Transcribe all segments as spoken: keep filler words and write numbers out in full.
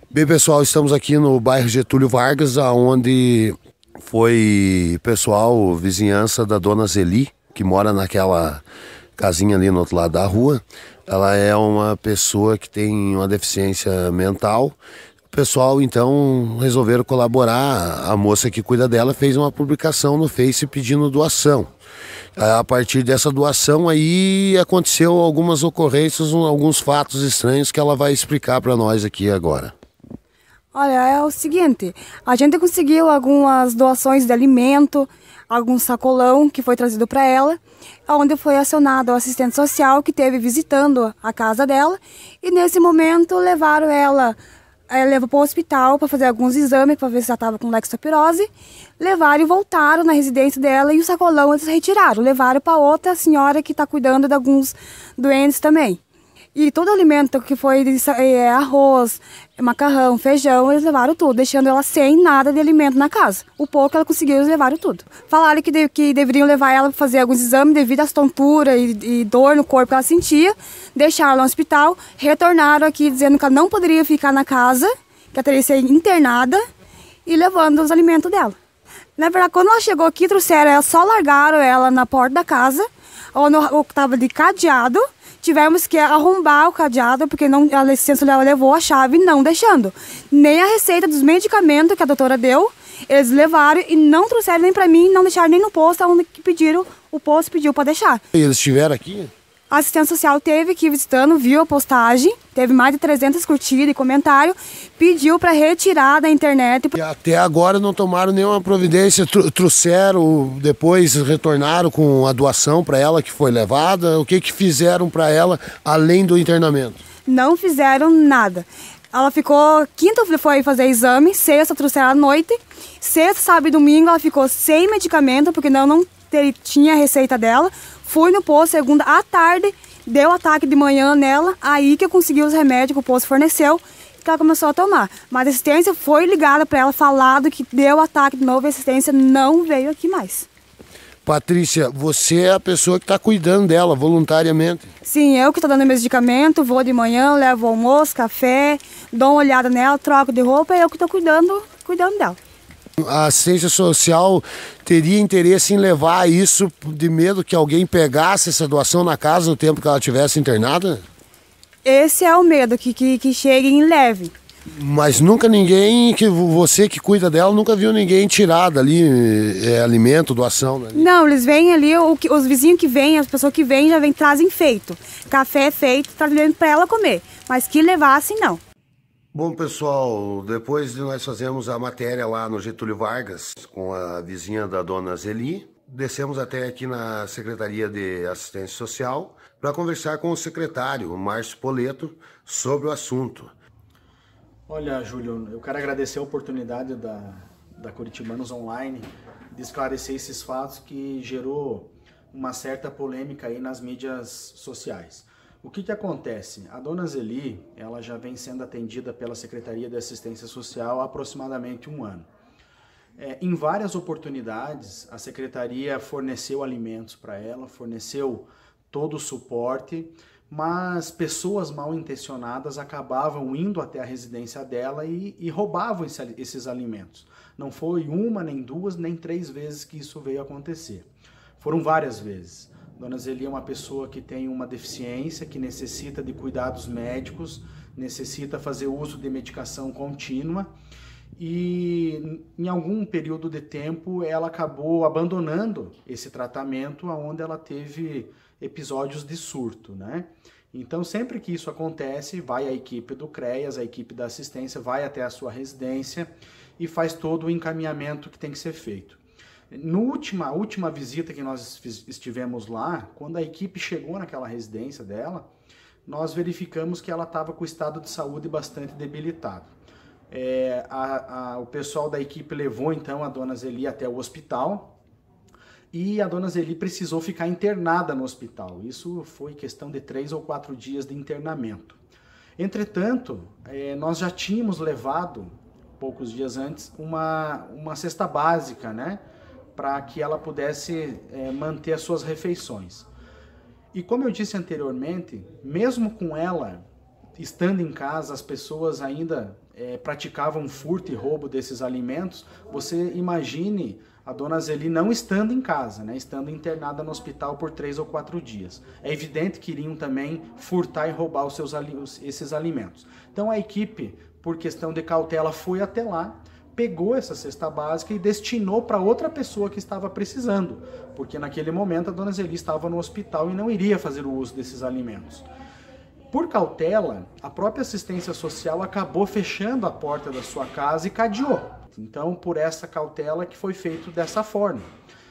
Bem, pessoal, estamos aqui no bairro Getúlio Vargas, onde foi pessoal, vizinhança da dona Zeli, que mora naquela casinha ali no outro lado da rua. Ela é uma pessoa que tem uma deficiência mental. O pessoal, então, resolveram colaborar. A moça que cuida dela fez uma publicação no Face pedindo doação. A partir dessa doação aí aconteceu algumas ocorrências, alguns fatos estranhos que ela vai explicar para nós aqui agora. Olha, é o seguinte, a gente conseguiu algumas doações de alimento, algum sacolão que foi trazido para ela, onde foi acionado o assistente social que esteve visitando a casa dela e nesse momento levaram ela, ela levou para o hospital para fazer alguns exames para ver se ela estava com leptospirose, levaram e voltaram na residência dela e o sacolão eles retiraram, levaram para outra senhora que está cuidando de alguns doentes também. E todo alimento que foi é, arroz, macarrão, feijão, eles levaram tudo, deixando ela sem nada de alimento na casa. O pouco ela conseguiu, eles levaram tudo. Falaram que, de, que deveriam levar ela para fazer alguns exames devido às tonturas e, e dor no corpo que ela sentia. Deixaram ela no hospital, retornaram aqui dizendo que ela não poderia ficar na casa, que ela teria que ser internada e levando os alimentos dela. Na verdade, quando ela chegou aqui, trouxeram ela, só largaram ela na porta da casa, onde estava de cadeado. Tivemos que arrombar o cadeado, porque não, a licença dela levou a chave não deixando. Nem a receita dos medicamentos que a doutora deu, eles levaram e não trouxeram nem para mim, não deixaram nem no posto, onde pediram, o posto pediu para deixar. E eles estiveram aqui? A assistente social teve que ir visitando, viu a postagem, teve mais de trezentas curtidas e comentários, pediu para retirar da internet. E até agora não tomaram nenhuma providência, trouxeram, depois retornaram com a doação para ela que foi levada. O que que fizeram para ela além do internamento? Não fizeram nada. Ela ficou, quinta foi fazer exame, sexta trouxeram à noite, sexta, sábado e domingo ela ficou sem medicamento, porque não, não tinha a receita dela. Fui no posto segunda à tarde, deu ataque de manhã nela, aí que eu consegui os remédios que o posto forneceu, que ela começou a tomar. Mas a assistência foi ligada para ela, falado que deu ataque de novo e a assistência não veio aqui mais. Patrícia, você é a pessoa que está cuidando dela voluntariamente? Sim, eu que estou dando medicamento, vou de manhã, levo almoço, café, dou uma olhada nela, troco de roupa, é eu que estou cuidando, cuidando dela. A assistência social teria interesse em levar isso de medo que alguém pegasse essa doação na casa no tempo que ela estivesse internada? Esse é o medo, que, que, que cheguem e leve. Mas nunca ninguém, que você que cuida dela, nunca viu ninguém tirar dali é, alimento, doação? Dali. Não, eles vêm ali, o, os vizinhos que vêm, as pessoas que vêm já vêm, trazem feito. Café feito, trazendo para ela comer, mas que levassem não. Bom, pessoal, depois de nós fazermos a matéria lá no Getúlio Vargas com a vizinha da dona Zeli, descemos até aqui na Secretaria de Assistência Social para conversar com o secretário, o Márcio Poleto, sobre o assunto. Olha, Júlio, eu quero agradecer a oportunidade da, da Curitibanos Online de esclarecer esses fatos que gerou uma certa polêmica aí nas mídias sociais. O que que acontece? A dona Zeli, ela já vem sendo atendida pela Secretaria de Assistência Social há aproximadamente um ano. É, em várias oportunidades, a Secretaria forneceu alimentos para ela, forneceu todo o suporte, mas pessoas mal intencionadas acabavam indo até a residência dela e, e roubavam esse, esses alimentos. Não foi uma, nem duas, nem três vezes que isso veio acontecer. Foram várias vezes. Dona Zeli é uma pessoa que tem uma deficiência, que necessita de cuidados médicos, necessita fazer uso de medicação contínua e em algum período de tempo ela acabou abandonando esse tratamento onde ela teve episódios de surto, né? Então sempre que isso acontece, vai a equipe do CREAS, a equipe da assistência, vai até a sua residência e faz todo o encaminhamento que tem que ser feito. No última, última visita que nós estivemos lá, quando a equipe chegou naquela residência dela, nós verificamos que ela estava com o estado de saúde bastante debilitado. É, a, a, o pessoal da equipe levou então a dona Zeli até o hospital e a dona Zeli precisou ficar internada no hospital. Isso foi questão de três ou quatro dias de internamento. Entretanto, é, nós já tínhamos levado, poucos dias antes, uma, uma cesta básica, né? Para que ela pudesse é, manter as suas refeições. E como eu disse anteriormente, mesmo com ela estando em casa, as pessoas ainda é, praticavam furto e roubo desses alimentos, você imagine a dona Zeli não estando em casa, né, estando internada no hospital por três ou quatro dias. É evidente que iriam também furtar e roubar os seus, esses alimentos. Então a equipe, por questão de cautela, foi até lá, pegou essa cesta básica e destinou para outra pessoa que estava precisando, porque naquele momento a dona Zeli estava no hospital e não iria fazer o uso desses alimentos. Por cautela, a própria assistência social acabou fechando a porta da sua casa e cadeou. Então, por essa cautela que foi feito dessa forma.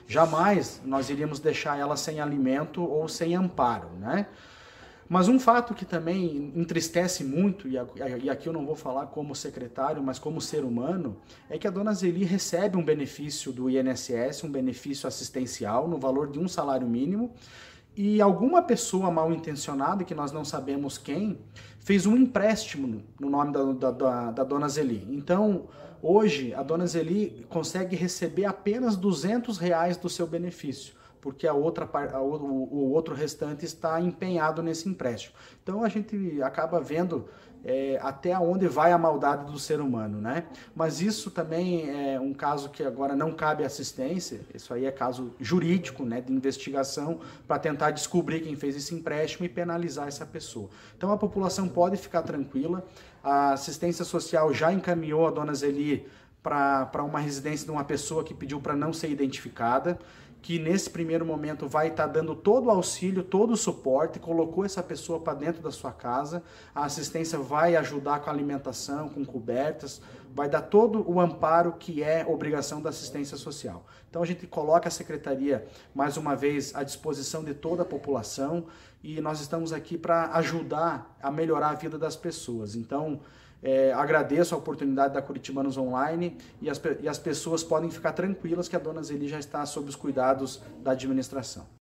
Jamais nós iríamos deixar ela sem alimento ou sem amparo, né? Mas um fato que também entristece muito, e aqui eu não vou falar como secretário, mas como ser humano, é que a dona Zeli recebe um benefício do I N S S, um benefício assistencial no valor de um salário mínimo, e alguma pessoa mal intencionada, que nós não sabemos quem, fez um empréstimo no nome da, da, da dona Zeli. Então, hoje, a dona Zeli consegue receber apenas duzentos reais do seu benefício, porque a outra, a, o, o outro restante está empenhado nesse empréstimo. Então, a gente acaba vendo é, até onde vai a maldade do ser humano, né? Mas isso também é um caso que agora não cabe assistência, isso aí é caso jurídico, né, de investigação, para tentar descobrir quem fez esse empréstimo e penalizar essa pessoa. Então, a população pode ficar tranquila, a assistência social já encaminhou a dona Zeli para uma residência de uma pessoa que pediu para não ser identificada, que nesse primeiro momento vai estar dando todo o auxílio, todo o suporte, colocou essa pessoa para dentro da sua casa, a assistência vai ajudar com a alimentação, com cobertas, vai dar todo o amparo que é obrigação da assistência social. Então a gente coloca a secretaria, mais uma vez, à disposição de toda a população e nós estamos aqui para ajudar a melhorar a vida das pessoas. Então, É, agradeço a oportunidade da Curitibanos Online e as, e as pessoas podem ficar tranquilas que a dona Zeli já está sob os cuidados da administração.